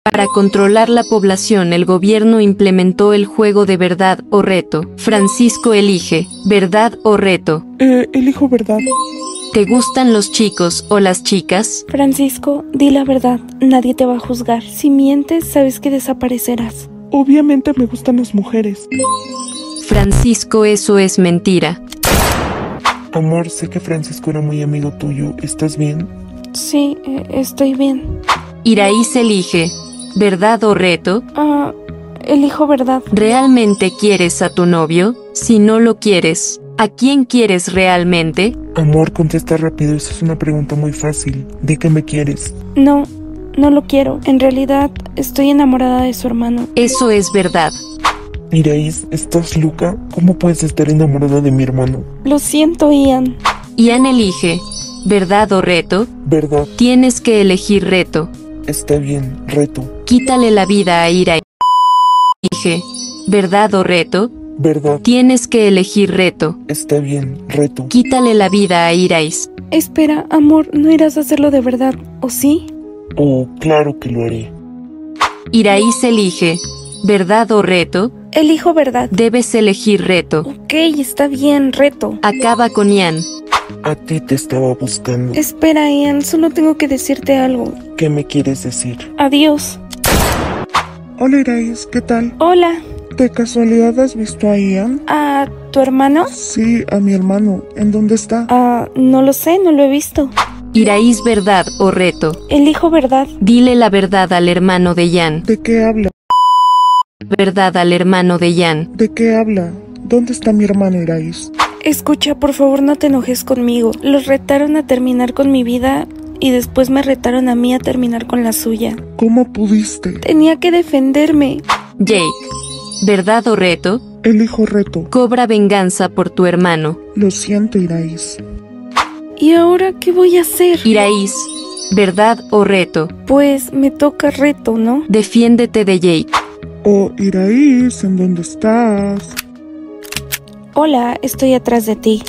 Para controlar la población, el gobierno implementó el juego de verdad o reto. Francisco elige, ¿verdad o reto? Elijo verdad. ¿Te gustan los chicos o las chicas? Francisco, di la verdad, nadie te va a juzgar. Si mientes, sabes que desaparecerás. Obviamente me gustan las mujeres. Francisco, eso es mentira. Amor, sé que Francisco era muy amigo tuyo. ¿Estás bien? Sí, estoy bien. Iraíz elige, ¿verdad o reto? Elijo verdad. ¿Realmente quieres a tu novio? Si no lo quieres, ¿a quién quieres realmente? Amor, contesta rápido, esa es una pregunta muy fácil. ¿De qué me quieres? No lo quiero. En realidad, estoy enamorada de su hermano. Eso es verdad. Iraíz, ¿estás loca? ¿Cómo puedes estar enamorada de mi hermano? Lo siento, Ian. Ian elige, ¿verdad o reto? Verdad. Tienes que elegir reto. Está bien, reto. Quítale la vida a Iraíz. Elige, ¿verdad o reto? Verdad. Tienes que elegir reto. Está bien, reto. Quítale la vida a Iraíz. Espera, amor, ¿no irás a hacerlo de verdad, o sí? Oh, claro que lo haré. Iraíz elige, ¿verdad o reto? Elijo verdad. Debes elegir reto. Ok, está bien, reto. Acaba con Ian. A ti te estaba buscando. Espera, Ian, solo tengo que decirte algo. ¿Qué me quieres decir? Adiós. Hola Iraíz, ¿qué tal? Hola. ¿De casualidad has visto a Ian? ¿A tu hermano? Sí, a mi hermano. ¿En dónde está? No lo sé, no lo he visto. Iraíz, ¿verdad o reto? Elijo verdad. Dile la verdad al hermano de Ian. ¿De qué habla? Verdad al hermano de Ian. ¿De qué habla? ¿Dónde está mi hermano Iraíz? Escucha, por favor, no te enojes conmigo. Los retaron a terminar con mi vida y después me retaron a mí a terminar con la suya. ¿Cómo pudiste? Tenía que defenderme. Jake, ¿verdad o reto? Elijo reto. Cobra venganza por tu hermano. Lo siento, Iraíz. ¿Y ahora qué voy a hacer? Iraíz, ¿verdad o reto? Pues me toca reto, ¿no? Defiéndete de Jake. Oh, Iraíz, ¿en dónde estás? Hola, estoy atrás de ti.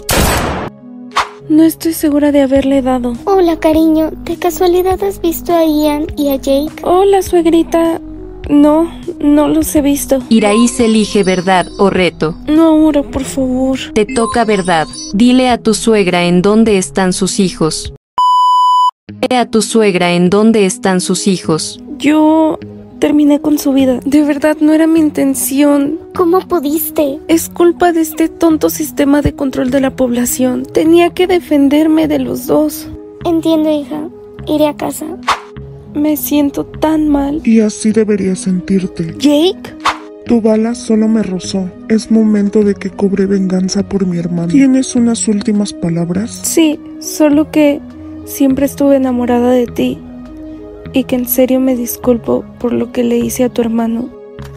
No estoy segura de haberle dado. Hola, cariño. ¿De casualidad has visto a Ian y a Jake? Hola, suegrita. No los he visto. Iraíz elige verdad o reto. No, ahora, por favor. Te toca verdad. Dile a tu suegra en dónde están sus hijos. Dile a tu suegra en dónde están sus hijos. Yo terminé con su vida. De verdad, no era mi intención. ¿Cómo pudiste? Es culpa de este tonto sistema de control de la población. Tenía que defenderme de los dos. Entiendo, hija. Iré a casa. Me siento tan mal. Y así deberías sentirte. ¿Jake? Tu bala solo me rozó. Es momento de que cobre venganza por mi hermano. ¿Tienes unas últimas palabras? Sí, solo que siempre estuve enamorada de ti. Y que en serio me disculpo por lo que le hice a tu hermano.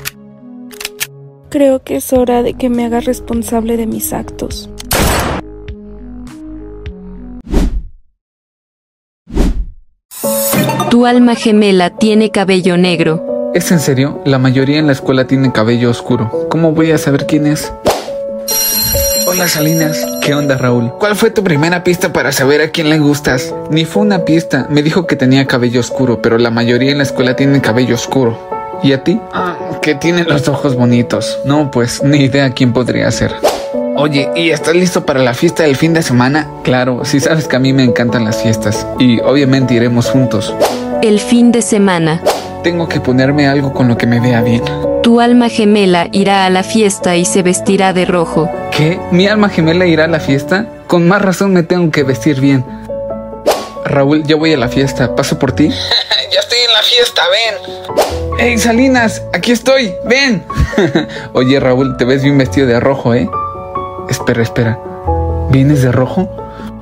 Creo que es hora de que me haga responsable de mis actos. Tu alma gemela tiene cabello negro. ¿Es en serio? La mayoría en la escuela tiene cabello oscuro. ¿Cómo voy a saber quién es? Hola Salinas. ¿Qué onda, Raúl? ¿Cuál fue tu primera pista para saber a quién le gustas? Ni fue una pista. Me dijo que tenía cabello oscuro, pero la mayoría en la escuela tiene cabello oscuro. ¿Y a ti? Que tiene los ojos bonitos. No, pues, ni idea quién podría ser. Oye, ¿y estás listo para la fiesta del fin de semana? Claro, si sabes que a mí me encantan las fiestas. Y obviamente iremos juntos. El fin de semana. Tengo que ponerme algo con lo que me vea bien. Tu alma gemela irá a la fiesta y se vestirá de rojo. ¿Qué? ¿Mi alma gemela irá a la fiesta? Con más razón me tengo que vestir bien. Raúl, ya voy a la fiesta. ¿Paso por ti? Ya estoy en la fiesta, ven. ¡Hey, Salinas! ¡Aquí estoy! ¡Ven! Oye, Raúl, te ves bien vestido de rojo, ¿eh? Espera. ¿Vienes de rojo?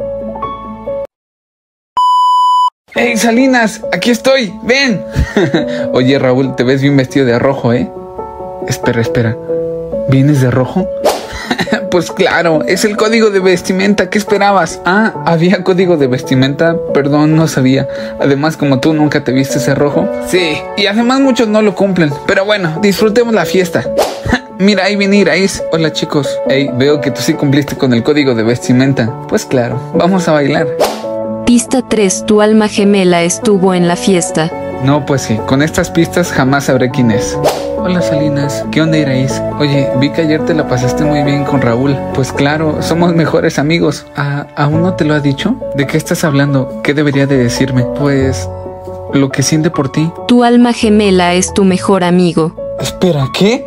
¡Hey, Salinas! ¡Aquí estoy! ¡Ven! Oye, Raúl, te ves bien vestido de rojo, ¿eh? Espera. ¿Vienes de rojo? Pues claro, es el código de vestimenta. ¿Qué esperabas? ¿Había código de vestimenta? Perdón, no sabía. Además, como tú nunca te vistes de rojo. Sí, y además muchos no lo cumplen. Pero bueno, disfrutemos la fiesta. Mira, ahí viene Iraíz. Hola, chicos. Hey, veo que tú sí cumpliste con el código de vestimenta. Pues claro, vamos a bailar. Pista 3. Tu alma gemela estuvo en la fiesta. No, pues sí, con estas pistas jamás sabré quién es. Hola Salinas, ¿qué onda Iraís? Oye, vi que ayer te la pasaste muy bien con Raúl. Pues claro, somos mejores amigos. ¿Aún no te lo ha dicho? ¿De qué estás hablando? ¿Qué debería de decirme? Pues... lo que siente por ti. Tu alma gemela es tu mejor amigo. Espera, ¿qué?